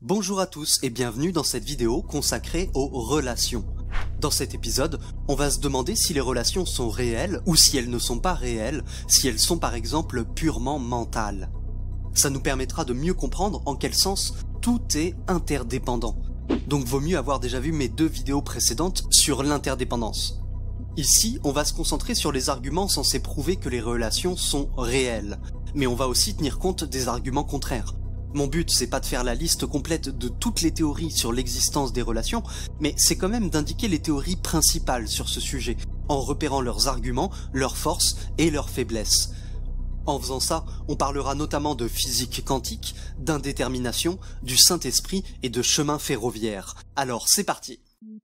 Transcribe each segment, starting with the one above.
Bonjour à tous et bienvenue dans cette vidéo consacrée aux relations. Dans cet épisode, on va se demander si les relations sont réelles ou si elles ne sont pas réelles, si elles sont par exemple purement mentales. Ça nous permettra de mieux comprendre en quel sens tout est interdépendant. Donc vaut mieux avoir déjà vu mes deux vidéos précédentes sur l'interdépendance. Ici, on va se concentrer sur les arguments censés prouver que les relations sont réelles, mais on va aussi tenir compte des arguments contraires. Mon but, c'est pas de faire la liste complète de toutes les théories sur l'existence des relations, mais c'est quand même d'indiquer les théories principales sur ce sujet, en repérant leurs arguments, leurs forces et leurs faiblesses. En faisant ça, on parlera notamment de physique quantique, d'indétermination, du Saint-Esprit et de chemin ferroviaire. Alors c'est parti!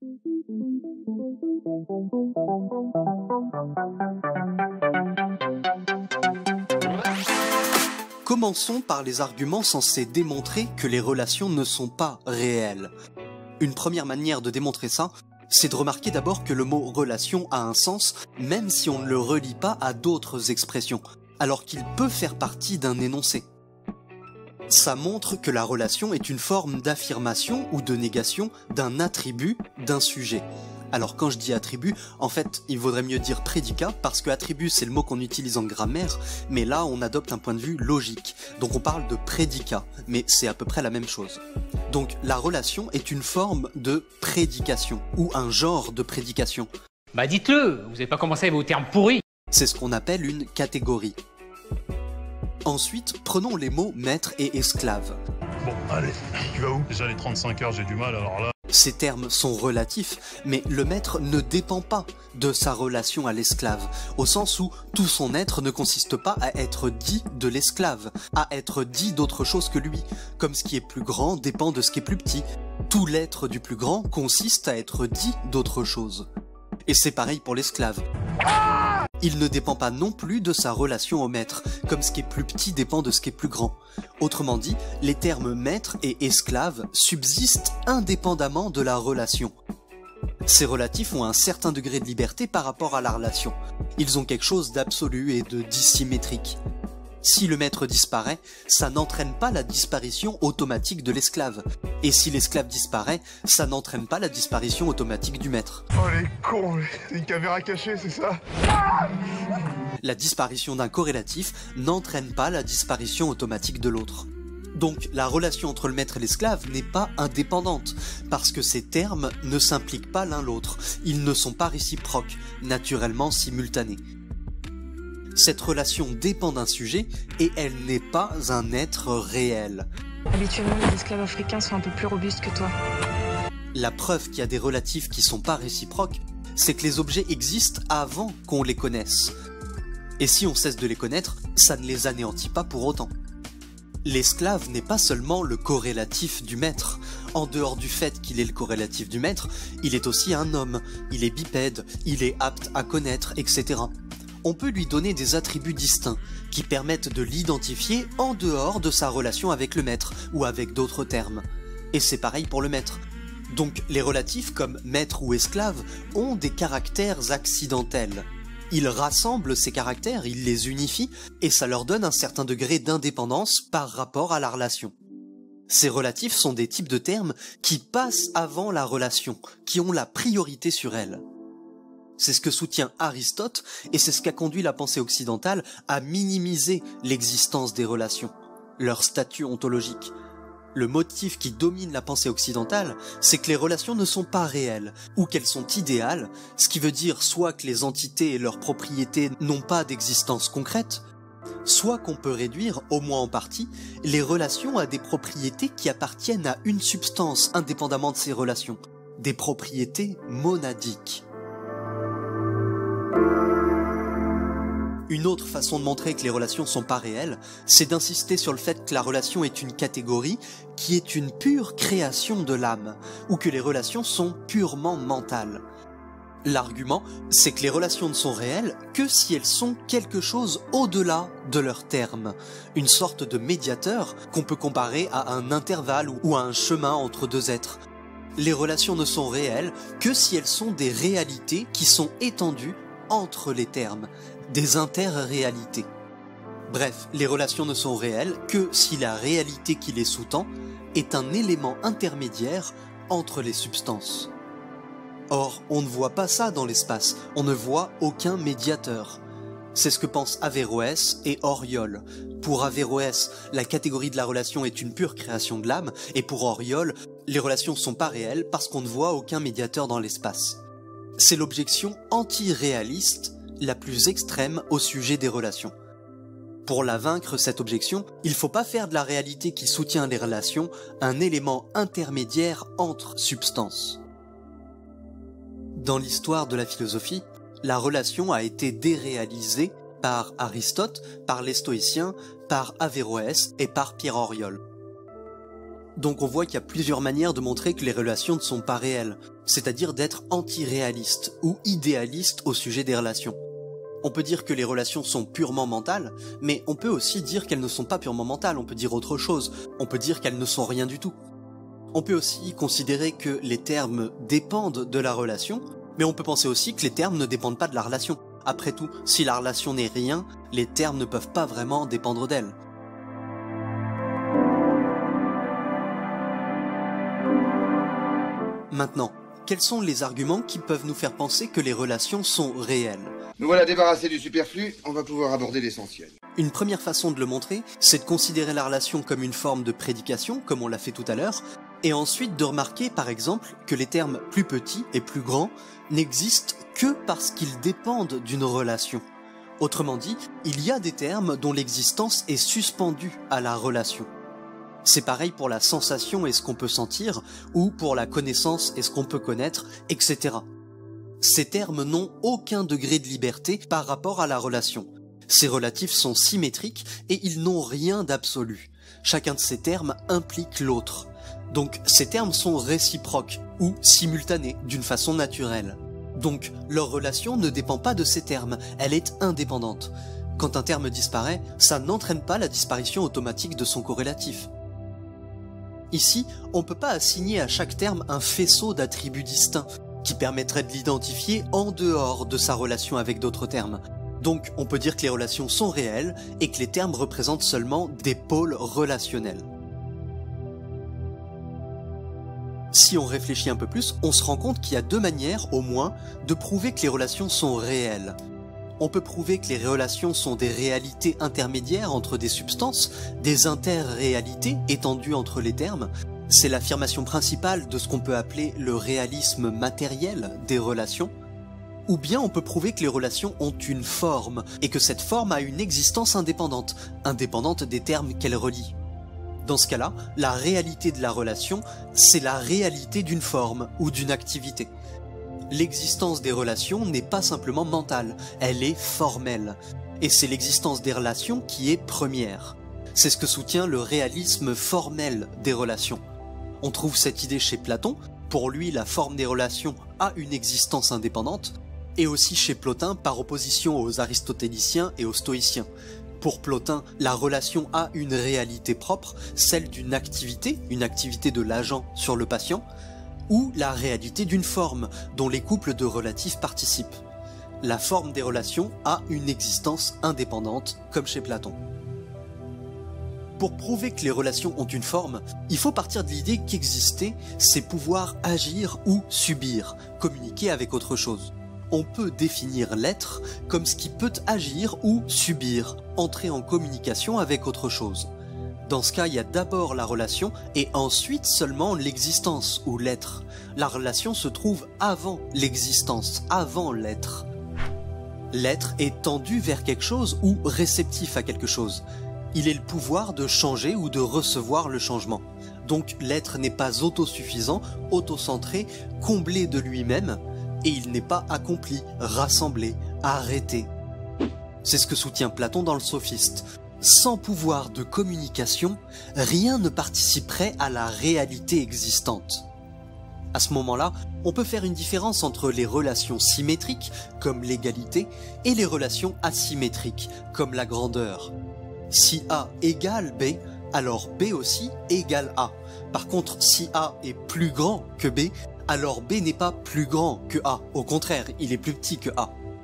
Commençons par les arguments censés démontrer que les relations ne sont pas réelles. Une première manière de démontrer ça, c'est de remarquer d'abord que le mot « relation » a un sens, même si on ne le relie pas à d'autres expressions, alors qu'il peut faire partie d'un énoncé. Ça montre que la relation est une forme d'affirmation ou de négation d'un attribut d'un sujet. Alors quand je dis attribut, en fait il vaudrait mieux dire prédicat, parce que attribut c'est le mot qu'on utilise en grammaire, mais là on adopte un point de vue logique, donc on parle de prédicat, mais c'est à peu près la même chose. Donc la relation est une forme de prédication, ou un genre de prédication. Bah dites-le, vous n'avez pas commencé avec vos termes pourris. C'est ce qu'on appelle une catégorie. Ensuite, prenons les mots maître et esclave. Bon, allez, tu vas où? Déjà les 35 heures, j'ai du mal, alors là... Ces termes sont relatifs, mais le maître ne dépend pas de sa relation à l'esclave, au sens où tout son être ne consiste pas à être dit de l'esclave, à être dit d'autre chose que lui, comme ce qui est plus grand dépend de ce qui est plus petit. Tout l'être du plus grand consiste à être dit d'autre chose. Et c'est pareil pour l'esclave. Il ne dépend pas non plus de sa relation au maître, comme ce qui est plus petit dépend de ce qui est plus grand. Autrement dit, les termes maître et esclave subsistent indépendamment de la relation. Ces relatifs ont un certain degré de liberté par rapport à la relation. Ils ont quelque chose d'absolu et de dissymétrique. Si le maître disparaît, ça n'entraîne pas la disparition automatique de l'esclave. Et si l'esclave disparaît, ça n'entraîne pas la disparition automatique du maître. Oh les cons, c'est une caméra cachée, c'est ça? La disparition d'un corrélatif n'entraîne pas la disparition automatique de l'autre. Donc la relation entre le maître et l'esclave n'est pas indépendante, parce que ces termes ne s'impliquent pas l'un l'autre, ils ne sont pas réciproques, naturellement simultanés. Cette relation dépend d'un sujet et elle n'est pas un être réel. Habituellement, les esclaves africains sont un peu plus robustes que toi. La preuve qu'il y a des relatifs qui sont pas réciproques, c'est que les objets existent avant qu'on les connaisse. Et si on cesse de les connaître, ça ne les anéantit pas pour autant. L'esclave n'est pas seulement le corrélatif du maître. En dehors du fait qu'il est le corrélatif du maître, il est aussi un homme, il est bipède, il est apte à connaître, etc. On peut lui donner des attributs distincts, qui permettent de l'identifier en dehors de sa relation avec le maître, ou avec d'autres termes. Et c'est pareil pour le maître. Donc les relatifs comme maître ou esclave ont des caractères accidentels. Ils rassemblent ces caractères, ils les unifient, et ça leur donne un certain degré d'indépendance par rapport à la relation. Ces relatifs sont des types de termes qui passent avant la relation, qui ont la priorité sur elle. C'est ce que soutient Aristote, et c'est ce qu'a conduit la pensée occidentale à minimiser l'existence des relations, leur statut ontologique. Le motif qui domine la pensée occidentale, c'est que les relations ne sont pas réelles, ou qu'elles sont idéales, ce qui veut dire soit que les entités et leurs propriétés n'ont pas d'existence concrète, soit qu'on peut réduire, au moins en partie, les relations à des propriétés qui appartiennent à une substance indépendamment de ces relations, des propriétés monadiques. Une autre façon de montrer que les relations sont pas réelles, c'est d'insister sur le fait que la relation est une catégorie qui est une pure création de l'âme, ou que les relations sont purement mentales. L'argument, c'est que les relations ne sont réelles que si elles sont quelque chose au-delà de leurs termes, une sorte de médiateur qu'on peut comparer à un intervalle ou à un chemin entre deux êtres. Les relations ne sont réelles que si elles sont des réalités qui sont étendues entre les termes, des interréalités. Bref, les relations ne sont réelles que si la réalité qui les sous-tend est un élément intermédiaire entre les substances. Or, on ne voit pas ça dans l'espace, on ne voit aucun médiateur. C'est ce que pensent Averroès et Auriol. Pour Averroès, la catégorie de la relation est une pure création de l'âme, et pour Auriol, les relations sont pas réelles parce qu'on ne voit aucun médiateur dans l'espace. C'est l'objection anti-réaliste la plus extrême au sujet des relations. Pour la vaincre, cette objection, il faut pas faire de la réalité qui soutient les relations un élément intermédiaire entre substances. Dans l'histoire de la philosophie, la relation a été déréalisée par Aristote, par les stoïciens, par Averroès et par Pierre Auriol. Donc on voit qu'il y a plusieurs manières de montrer que les relations ne sont pas réelles, c'est-à-dire d'être anti-réaliste ou idéaliste au sujet des relations. On peut dire que les relations sont purement mentales, mais on peut aussi dire qu'elles ne sont pas purement mentales, on peut dire autre chose, on peut dire qu'elles ne sont rien du tout. On peut aussi considérer que les termes dépendent de la relation, mais on peut penser aussi que les termes ne dépendent pas de la relation. Après tout, si la relation n'est rien, les termes ne peuvent pas vraiment dépendre d'elle. Maintenant, quels sont les arguments qui peuvent nous faire penser que les relations sont réelles ? Nous voilà débarrassés du superflu, on va pouvoir aborder l'essentiel. Une première façon de le montrer, c'est de considérer la relation comme une forme de prédication, comme on l'a fait tout à l'heure, et ensuite de remarquer par exemple que les termes plus petits et plus grands n'existent que parce qu'ils dépendent d'une relation. Autrement dit, il y a des termes dont l'existence est suspendue à la relation. C'est pareil pour la sensation et ce qu'on peut sentir, ou pour la connaissance et ce qu'on peut connaître, etc. Ces termes n'ont aucun degré de liberté par rapport à la relation. Ces relatifs sont symétriques et ils n'ont rien d'absolu. Chacun de ces termes implique l'autre. Donc ces termes sont réciproques ou simultanés d'une façon naturelle. Donc leur relation ne dépend pas de ces termes, elle est indépendante. Quand un terme disparaît, ça n'entraîne pas la disparition automatique de son corrélatif. Ici, on ne peut pas assigner à chaque terme un faisceau d'attributs distincts qui permettrait de l'identifier en dehors de sa relation avec d'autres termes. Donc on peut dire que les relations sont réelles et que les termes représentent seulement des pôles relationnels. Si on réfléchit un peu plus, on se rend compte qu'il y a deux manières, au moins, de prouver que les relations sont réelles. On peut prouver que les relations sont des réalités intermédiaires entre des substances, des interréalités étendues entre les termes. C'est l'affirmation principale de ce qu'on peut appeler le réalisme matériel des relations. Ou bien on peut prouver que les relations ont une forme, et que cette forme a une existence indépendante, indépendante des termes qu'elle relie. Dans ce cas-là, la réalité de la relation, c'est la réalité d'une forme ou d'une activité. L'existence des relations n'est pas simplement mentale, elle est formelle. Et c'est l'existence des relations qui est première. C'est ce que soutient le réalisme formel des relations. On trouve cette idée chez Platon, pour lui la forme des relations a une existence indépendante, et aussi chez Plotin par opposition aux aristotéliciens et aux stoïciens. Pour Plotin, la relation a une réalité propre, celle d'une activité de l'agent sur le patient, ou la réalité d'une forme, dont les couples de relatifs participent. La forme des relations a une existence indépendante, comme chez Platon. Pour prouver que les relations ont une forme, il faut partir de l'idée qu'exister, c'est pouvoir agir ou subir, communiquer avec autre chose. On peut définir l'être comme ce qui peut agir ou subir, entrer en communication avec autre chose. Dans ce cas, il y a d'abord la relation et ensuite seulement l'existence ou l'être. La relation se trouve avant l'existence, avant l'être. L'être est tendu vers quelque chose ou réceptif à quelque chose. Il est le pouvoir de changer ou de recevoir le changement. Donc l'être n'est pas autosuffisant, autocentré, comblé de lui-même, et il n'est pas accompli, rassemblé, arrêté. C'est ce que soutient Platon dans le Sophiste. Sans pouvoir de communication, rien ne participerait à la réalité existante. À ce moment-là, on peut faire une différence entre les relations symétriques, comme l'égalité, et les relations asymétriques, comme la grandeur. Si A égale B, alors B aussi égale A. Par contre, si A est plus grand que B, alors B n'est pas plus grand que A. Au contraire, il est plus petit que A.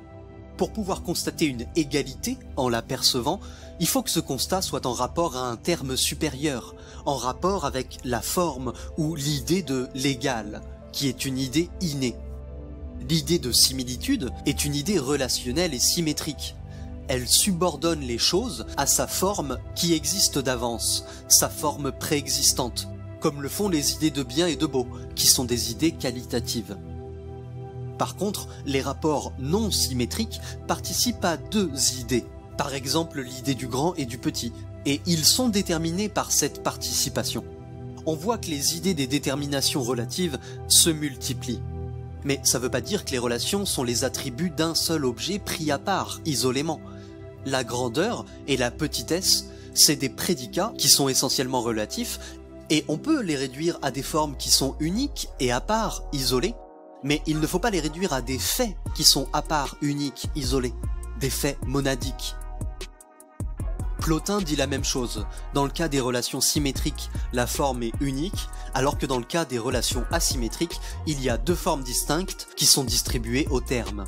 Pour pouvoir constater une égalité en la percevant, il faut que ce constat soit en rapport à un terme supérieur, en rapport avec la forme ou l'idée de l'égal, qui est une idée innée. L'idée de similitude est une idée relationnelle et symétrique. Elle subordonne les choses à sa forme qui existe d'avance, sa forme préexistante, comme le font les idées de bien et de beau, qui sont des idées qualitatives. Par contre, les rapports non symétriques participent à deux idées, par exemple l'idée du grand et du petit, et ils sont déterminés par cette participation. On voit que les idées des déterminations relatives se multiplient. Mais ça ne veut pas dire que les relations sont les attributs d'un seul objet pris à part, isolément. La grandeur et la petitesse, c'est des prédicats qui sont essentiellement relatifs, et on peut les réduire à des formes qui sont uniques et à part, isolées, mais il ne faut pas les réduire à des faits qui sont à part, uniques, isolés, des faits monadiques. Plotin dit la même chose. Dans le cas des relations symétriques, la forme est unique, alors que dans le cas des relations asymétriques, il y a deux formes distinctes qui sont distribuées au terme.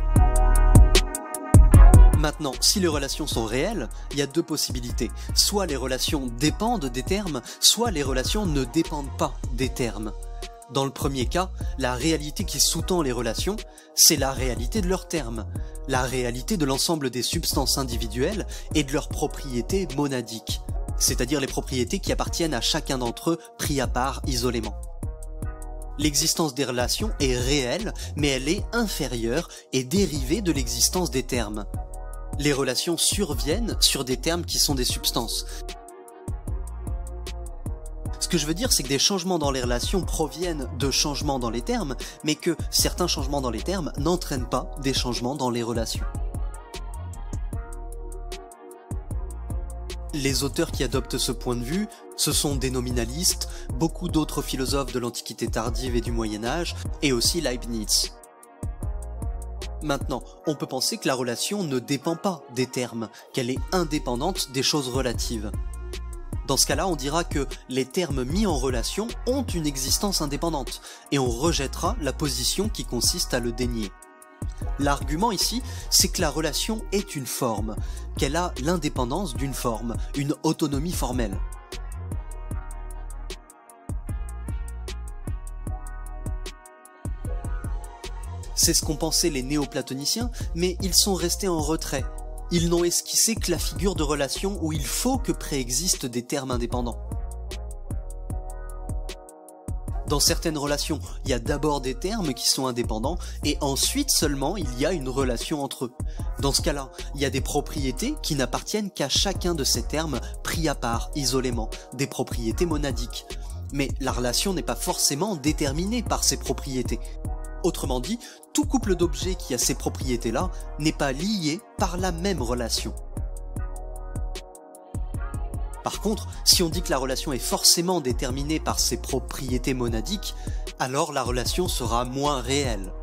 Maintenant, si les relations sont réelles, il y a deux possibilités. Soit les relations dépendent des termes, soit les relations ne dépendent pas des termes. Dans le premier cas, la réalité qui sous-tend les relations, c'est la réalité de leurs termes, la réalité de l'ensemble des substances individuelles et de leurs propriétés monadiques, c'est-à-dire les propriétés qui appartiennent à chacun d'entre eux pris à part isolément. L'existence des relations est réelle, mais elle est inférieure et dérivée de l'existence des termes. Les relations surviennent sur des termes qui sont des substances. Ce que je veux dire, c'est que des changements dans les relations proviennent de changements dans les termes, mais que certains changements dans les termes n'entraînent pas des changements dans les relations. Les auteurs qui adoptent ce point de vue, ce sont des nominalistes, beaucoup d'autres philosophes de l'Antiquité tardive et du Moyen-Âge, et aussi Leibniz. Maintenant, on peut penser que la relation ne dépend pas des termes, qu'elle est indépendante des choses relatives. Dans ce cas-là, on dira que les termes mis en relation ont une existence indépendante, et on rejettera la position qui consiste à le dénier. L'argument ici, c'est que la relation est une forme, qu'elle a l'indépendance d'une forme, une autonomie formelle. C'est ce qu'ont pensé les néoplatoniciens, mais ils sont restés en retrait. Ils n'ont esquissé que la figure de relation où il faut que préexistent des termes indépendants. Dans certaines relations, il y a d'abord des termes qui sont indépendants, et ensuite seulement il y a une relation entre eux. Dans ce cas-là, il y a des propriétés qui n'appartiennent qu'à chacun de ces termes pris à part, isolément, des propriétés monadiques. Mais la relation n'est pas forcément déterminée par ces propriétés. Autrement dit, tout couple d'objets qui a ces propriétés-là n'est pas lié par la même relation. Par contre, si on dit que la relation est forcément déterminée par ses propriétés monadiques, alors la relation sera moins réelle.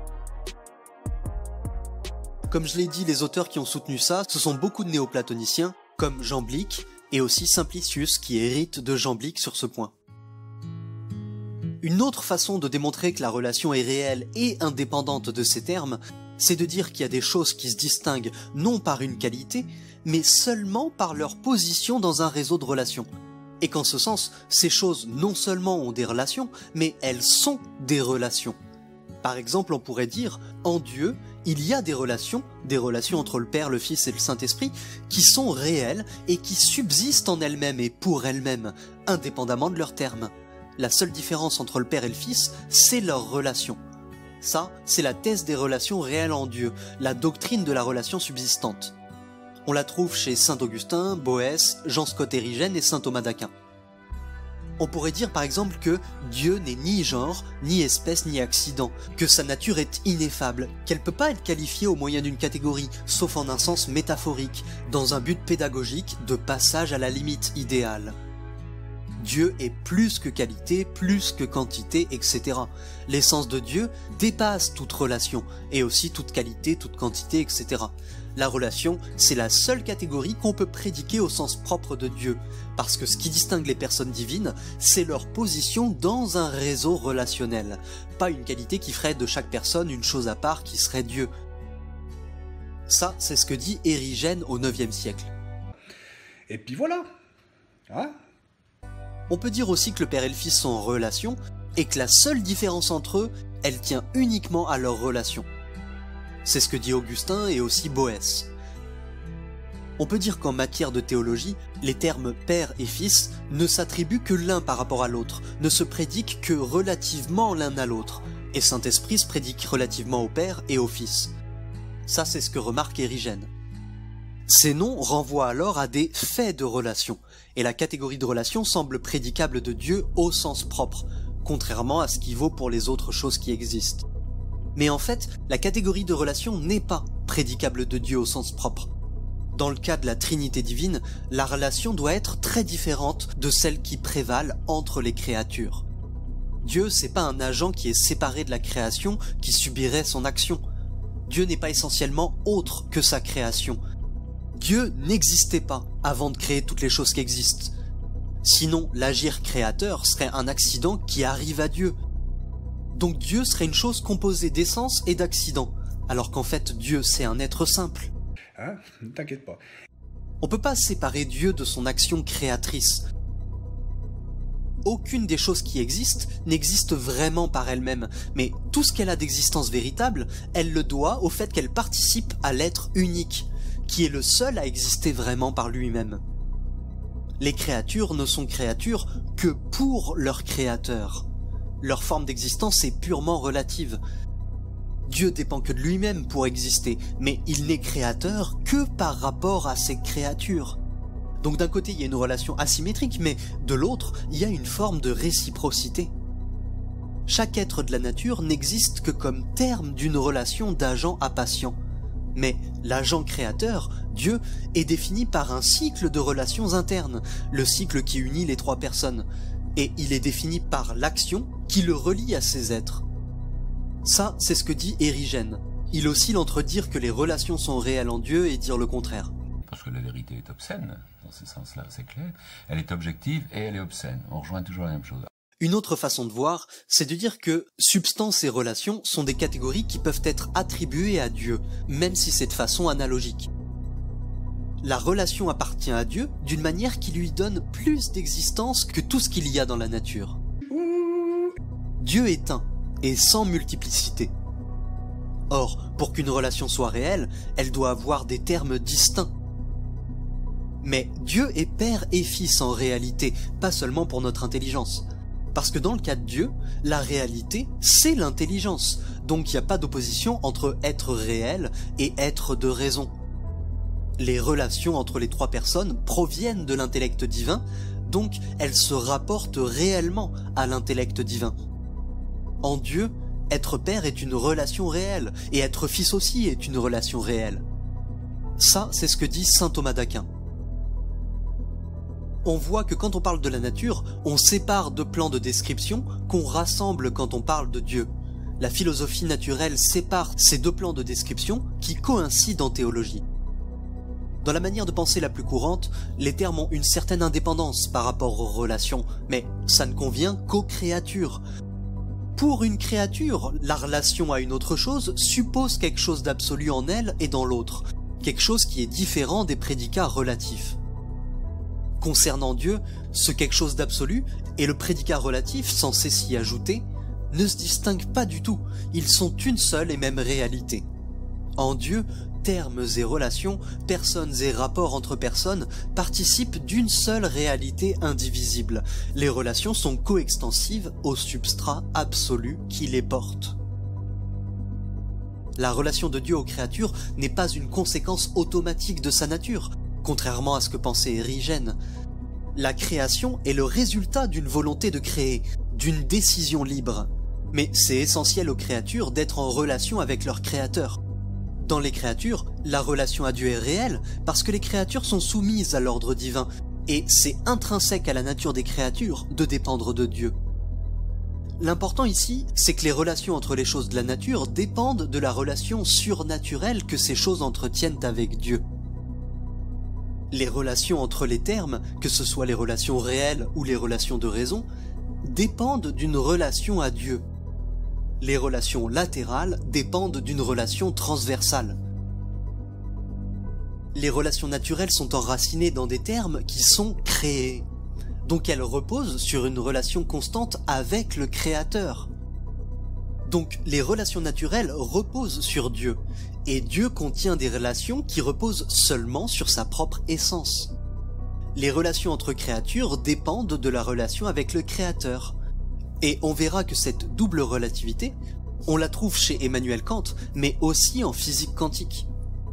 Comme je l'ai dit, les auteurs qui ont soutenu ça, ce sont beaucoup de néoplatoniciens, comme Jamblique, et aussi Simplicius qui hérite de Jamblique sur ce point. Une autre façon de démontrer que la relation est réelle et indépendante de ces termes, c'est de dire qu'il y a des choses qui se distinguent non par une qualité, mais seulement par leur position dans un réseau de relations. Et qu'en ce sens, ces choses non seulement ont des relations, mais elles sont des relations. Par exemple, on pourrait dire, en Dieu, il y a des relations entre le Père, le Fils et le Saint-Esprit, qui sont réelles et qui subsistent en elles-mêmes et pour elles-mêmes, indépendamment de leurs termes. La seule différence entre le Père et le Fils, c'est leur relation. Ça, c'est la thèse des relations réelles en Dieu, la doctrine de la relation subsistante. On la trouve chez saint Augustin, Boès, Jean Scott Érigène et saint Thomas d'Aquin. On pourrait dire par exemple que Dieu n'est ni genre, ni espèce, ni accident, que sa nature est ineffable, qu'elle ne peut pas être qualifiée au moyen d'une catégorie, sauf en un sens métaphorique, dans un but pédagogique de passage à la limite idéale. Dieu est plus que qualité, plus que quantité, etc. L'essence de Dieu dépasse toute relation, et aussi toute qualité, toute quantité, etc. La relation, c'est la seule catégorie qu'on peut prédiquer au sens propre de Dieu, parce que ce qui distingue les personnes divines, c'est leur position dans un réseau relationnel, pas une qualité qui ferait de chaque personne une chose à part qui serait Dieu. Ça, c'est ce que dit Érigène au IXe siècle. Et puis voilà. Hein? On peut dire aussi que le père et le fils sont en relation, et que la seule différence entre eux, elle tient uniquement à leur relation. C'est ce que dit Augustin et aussi Boès. On peut dire qu'en matière de théologie, les termes père et fils ne s'attribuent que l'un par rapport à l'autre, ne se prédiquent que relativement l'un à l'autre, et Saint-Esprit se prédique relativement au père et au fils. Ça, c'est ce que remarque Érigène. Ces noms renvoient alors à des faits de relation, et la catégorie de relation semble prédicable de Dieu au sens propre, contrairement à ce qui vaut pour les autres choses qui existent. Mais en fait, la catégorie de relation n'est pas prédicable de Dieu au sens propre. Dans le cas de la Trinité divine, la relation doit être très différente de celle qui prévale entre les créatures. Dieu, c'est pas un agent qui est séparé de la création, qui subirait son action. Dieu n'est pas essentiellement autre que sa création. Dieu n'existait pas avant de créer toutes les choses qui existent. Sinon, l'agir créateur serait un accident qui arrive à Dieu. Donc Dieu serait une chose composée d'essence et d'accident, alors qu'en fait Dieu c'est un être simple. Hein? Ne t'inquiète pas. On peut pas séparer Dieu de son action créatrice. Aucune des choses qui existent n'existe vraiment par elle-même, mais tout ce qu'elle a d'existence véritable, elle le doit au fait qu'elle participe à l'être unique, qui est le seul à exister vraiment par lui-même. Les créatures ne sont créatures que pour leur créateur. Leur forme d'existence est purement relative. Dieu dépend que de lui-même pour exister, mais il n'est créateur que par rapport à ses créatures. Donc d'un côté il y a une relation asymétrique, mais de l'autre il y a une forme de réciprocité. Chaque être de la nature n'existe que comme terme d'une relation d'agent à patient. Mais l'agent créateur, Dieu, est défini par un cycle de relations internes, le cycle qui unit les trois personnes, et il est défini par l'action qui le relie à ces êtres. Ça, c'est ce que dit Érigène. Il oscille entre dire que les relations sont réelles en Dieu et dire le contraire. Parce que la vérité est obscène, dans ce sens-là, c'est clair. Elle est objective et elle est obscène. On rejoint toujours la même chose. Une autre façon de voir, c'est de dire que substance et relation sont des catégories qui peuvent être attribuées à Dieu, même si c'est de façon analogique. La relation appartient à Dieu d'une manière qui lui donne plus d'existence que tout ce qu'il y a dans la nature. Dieu est un, et sans multiplicité. Or, pour qu'une relation soit réelle, elle doit avoir des termes distincts. Mais Dieu est père et fils en réalité, pas seulement pour notre intelligence. Parce que dans le cas de Dieu, la réalité, c'est l'intelligence. Donc il n'y a pas d'opposition entre être réel et être de raison. Les relations entre les trois personnes proviennent de l'intellect divin, donc elles se rapportent réellement à l'intellect divin. En Dieu, être père est une relation réelle, et être fils aussi est une relation réelle. Ça, c'est ce que dit saint Thomas d'Aquin. On voit que quand on parle de la nature, on sépare deux plans de description qu'on rassemble quand on parle de Dieu. La philosophie naturelle sépare ces deux plans de description qui coïncident en théologie. Dans la manière de penser la plus courante, les termes ont une certaine indépendance par rapport aux relations, mais ça ne convient qu'aux créatures. Pour une créature, la relation à une autre chose suppose quelque chose d'absolu en elle et dans l'autre, quelque chose qui est différent des prédicats relatifs. Concernant Dieu, ce quelque chose d'absolu et le prédicat relatif censé s'y ajouter ne se distinguent pas du tout, ils sont une seule et même réalité. En Dieu, termes et relations, personnes et rapports entre personnes participent d'une seule réalité indivisible. Les relations sont coextensives au substrat absolu qui les porte. La relation de Dieu aux créatures n'est pas une conséquence automatique de sa nature, contrairement à ce que pensait Érigène. La création est le résultat d'une volonté de créer, d'une décision libre. Mais c'est essentiel aux créatures d'être en relation avec leur créateur. Dans les créatures, la relation à Dieu est réelle parce que les créatures sont soumises à l'ordre divin, et c'est intrinsèque à la nature des créatures de dépendre de Dieu. L'important ici, c'est que les relations entre les choses de la nature dépendent de la relation surnaturelle que ces choses entretiennent avec Dieu. Les relations entre les termes, que ce soit les relations réelles ou les relations de raison, dépendent d'une relation à Dieu. Les relations latérales dépendent d'une relation transversale. Les relations naturelles sont enracinées dans des termes qui sont créés. Donc elles reposent sur une relation constante avec le Créateur. Donc les relations naturelles reposent sur Dieu, et Dieu contient des relations qui reposent seulement sur sa propre essence. Les relations entre créatures dépendent de la relation avec le Créateur. Et on verra que cette double relativité, on la trouve chez Emmanuel Kant, mais aussi en physique quantique.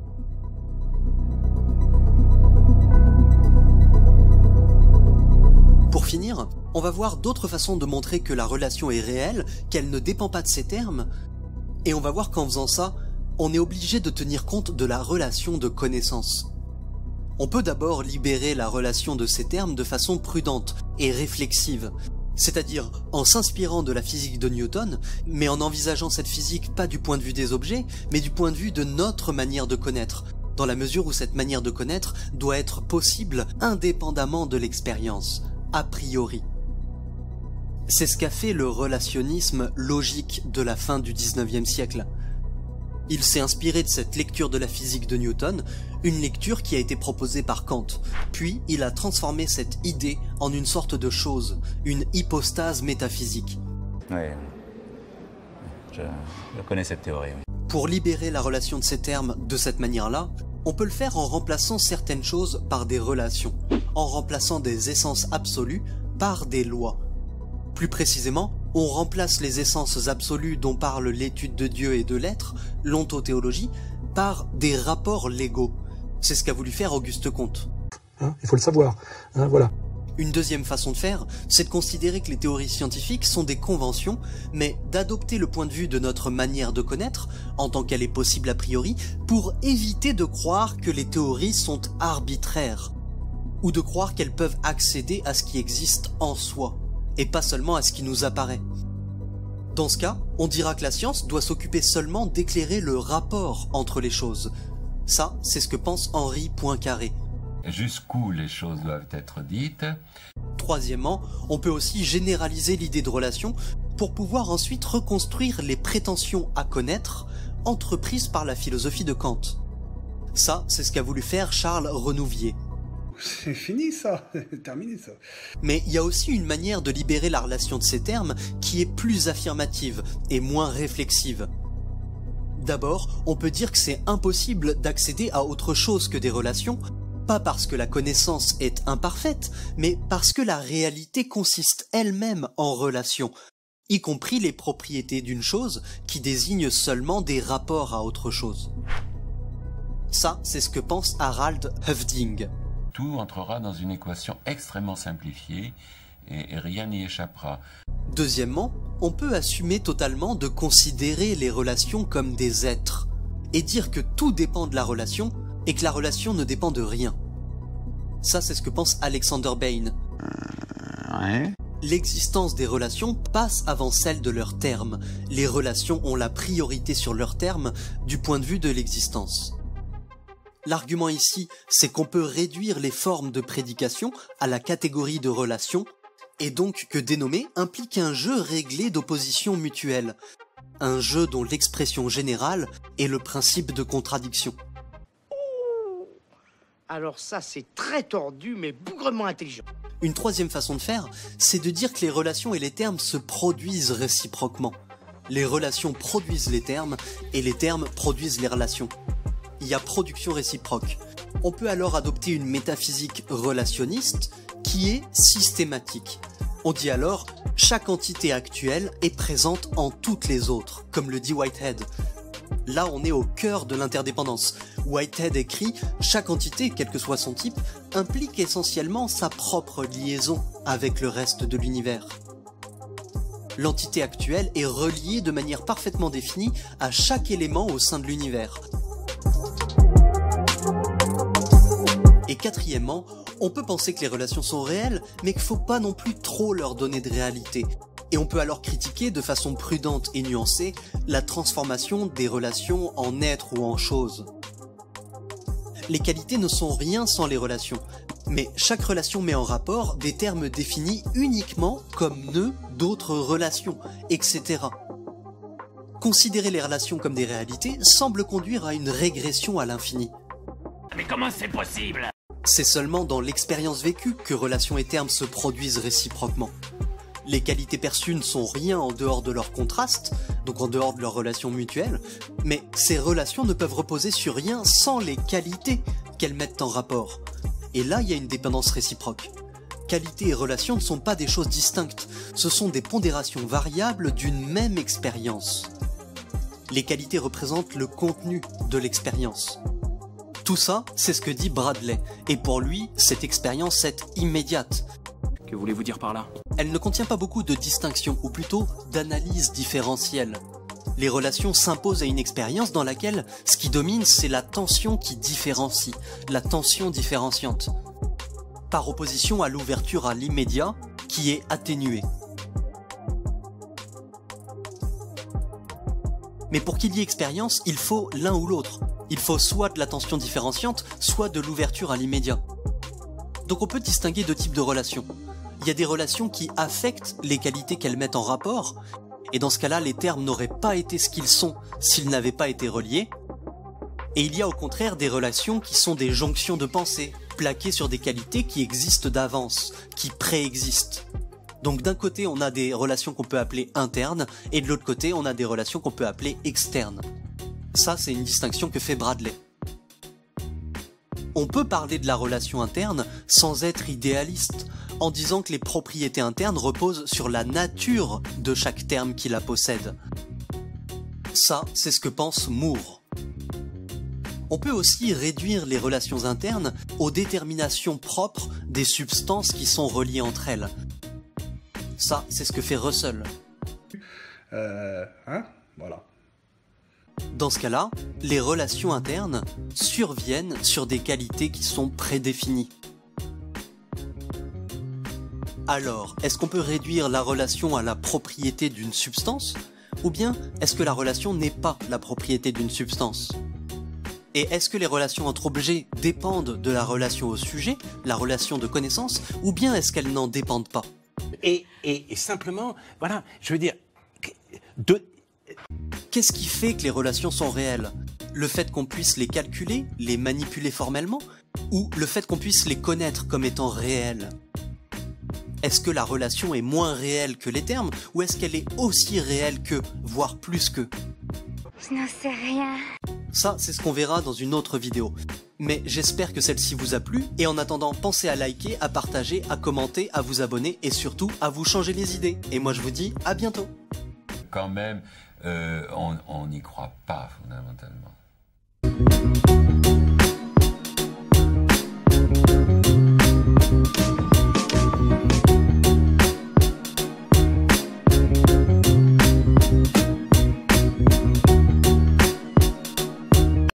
Pour finir, on va voir d'autres façons de montrer que la relation est réelle, qu'elle ne dépend pas de ces termes, et on va voir qu'en faisant ça, on est obligé de tenir compte de la relation de connaissance. On peut d'abord libérer la relation de ces termes de façon prudente et réflexive, c'est-à-dire en s'inspirant de la physique de Newton, mais en envisageant cette physique pas du point de vue des objets, mais du point de vue de notre manière de connaître, dans la mesure où cette manière de connaître doit être possible indépendamment de l'expérience, a priori. C'est ce qu'a fait le relationnisme logique de la fin du XIXe siècle. Il s'est inspiré de cette lecture de la physique de Newton, une lecture qui a été proposée par Kant, puis il a transformé cette idée en une sorte de chose, une hypostase métaphysique. Oui, je connais cette théorie. Oui. Pour libérer la relation de ces termes de cette manière-là, on peut le faire en remplaçant certaines choses par des relations, en remplaçant des essences absolues par des lois. Plus précisément, on remplace les essences absolues dont parle l'étude de Dieu et de l'être, l'ontothéologie, par des rapports légaux. C'est ce qu'a voulu faire Auguste Comte. Il faut le savoir, voilà. Une deuxième façon de faire, c'est de considérer que les théories scientifiques sont des conventions, mais d'adopter le point de vue de notre manière de connaître, en tant qu'elle est possible a priori, pour éviter de croire que les théories sont arbitraires, ou de croire qu'elles peuvent accéder à ce qui existe en soi, et pas seulement à ce qui nous apparaît. Dans ce cas, on dira que la science doit s'occuper seulement d'éclairer le rapport entre les choses. Ça, c'est ce que pense Henri Poincaré. Jusqu'où les choses doivent être dites. Troisièmement, on peut aussi généraliser l'idée de relation pour pouvoir ensuite reconstruire les prétentions à connaître entreprises par la philosophie de Kant. Ça, c'est ce qu'a voulu faire Charles Renouvier. C'est fini ça, terminé ça. Mais il y a aussi une manière de libérer la relation de ces termes qui est plus affirmative et moins réflexive. D'abord, on peut dire que c'est impossible d'accéder à autre chose que des relations, pas parce que la connaissance est imparfaite, mais parce que la réalité consiste elle-même en relation, y compris les propriétés d'une chose qui désignent seulement des rapports à autre chose. Ça, c'est ce que pense Harald Höffding. Tout entrera dans une équation extrêmement simplifiée et rien n'y échappera. Deuxièmement, on peut assumer totalement de considérer les relations comme des êtres, et dire que tout dépend de la relation, et que la relation ne dépend de rien. Ça, c'est ce que pense Alexander Bain. Ouais. L'existence des relations passe avant celle de leurs termes. Les relations ont la priorité sur leurs termes du point de vue de l'existence. L'argument ici, c'est qu'on peut réduire les formes de prédication à la catégorie de relation, et donc que dénommer implique un jeu réglé d'opposition mutuelle, un jeu dont l'expression générale est le principe de contradiction. Alors ça, c'est très tordu, mais bougrement intelligent. Une troisième façon de faire, c'est de dire que les relations et les termes se produisent réciproquement. Les relations produisent les termes, et les termes produisent les relations. Il y a production réciproque. On peut alors adopter une métaphysique relationniste qui est systématique. On dit alors, chaque entité actuelle est présente en toutes les autres, comme le dit Whitehead. Là, on est au cœur de l'interdépendance. Whitehead écrit « Chaque entité, quel que soit son type, implique essentiellement sa propre liaison avec le reste de l'univers. » L'entité actuelle est reliée de manière parfaitement définie à chaque élément au sein de l'univers. Et quatrièmement, on peut penser que les relations sont réelles, mais qu'il ne faut pas non plus trop leur donner de réalité. Et on peut alors critiquer de façon prudente et nuancée la transformation des relations en êtres ou en choses. Les qualités ne sont rien sans les relations, mais chaque relation met en rapport des termes définis uniquement comme nœuds d'autres relations, etc. Considérer les relations comme des réalités semble conduire à une régression à l'infini. Mais comment c'est possible? C'est seulement dans l'expérience vécue que relations et termes se produisent réciproquement. Les qualités perçues ne sont rien en dehors de leur contraste, donc en dehors de leur relation mutuelle, mais ces relations ne peuvent reposer sur rien sans les qualités qu'elles mettent en rapport. Et là, il y a une dépendance réciproque. Qualité et relation ne sont pas des choses distinctes, ce sont des pondérations variables d'une même expérience. Les qualités représentent le contenu de l'expérience. Tout ça, c'est ce que dit Bradley, et pour lui, cette expérience est immédiate. Que voulez-vous dire par là? Elle ne contient pas beaucoup de distinctions, ou plutôt d'analyse différentielle. Les relations s'imposent à une expérience dans laquelle ce qui domine, c'est la tension qui différencie, la tension différenciante, par opposition à l'ouverture à l'immédiat, qui est atténuée. Mais pour qu'il y ait expérience, il faut l'un ou l'autre. Il faut soit de la tension différenciante, soit de l'ouverture à l'immédiat. Donc on peut distinguer deux types de relations. Il y a des relations qui affectent les qualités qu'elles mettent en rapport, et dans ce cas-là, les termes n'auraient pas été ce qu'ils sont s'ils n'avaient pas été reliés. Et il y a au contraire des relations qui sont des jonctions de pensée, plaquées sur des qualités qui existent d'avance, qui préexistent. Donc d'un côté, on a des relations qu'on peut appeler internes, et de l'autre côté, on a des relations qu'on peut appeler externes. Ça, c'est une distinction que fait Bradley. On peut parler de la relation interne sans être idéaliste, en disant que les propriétés internes reposent sur la nature de chaque terme qui la possède. Ça, c'est ce que pense Moore. On peut aussi réduire les relations internes aux déterminations propres des substances qui sont reliées entre elles. Ça, c'est ce que fait Russell. Voilà. Dans ce cas-là, les relations internes surviennent sur des qualités qui sont prédéfinies. Alors, est-ce qu'on peut réduire la relation à la propriété d'une substance? Ou bien, est-ce que la relation n'est pas la propriété d'une substance? Et est-ce que les relations entre objets dépendent de la relation au sujet, la relation de connaissance, ou bien est-ce qu'elles n'en dépendent pas? Et simplement, voilà, je veux dire... Qu'est-ce qui fait que les relations sont réelles? Le fait qu'on puisse les calculer, les manipuler formellement, ou le fait qu'on puisse les connaître comme étant réelles? Est-ce que la relation est moins réelle que les termes, ou est-ce qu'elle est aussi réelle que, voire plus que? Je n'en sais rien. Ça, c'est ce qu'on verra dans une autre vidéo. Mais j'espère que celle-ci vous a plu, et en attendant, pensez à liker, à partager, à commenter, à vous abonner, et surtout, à vous changer les idées. Et moi je vous dis à bientôt. Quand même, on n'y croit pas fondamentalement.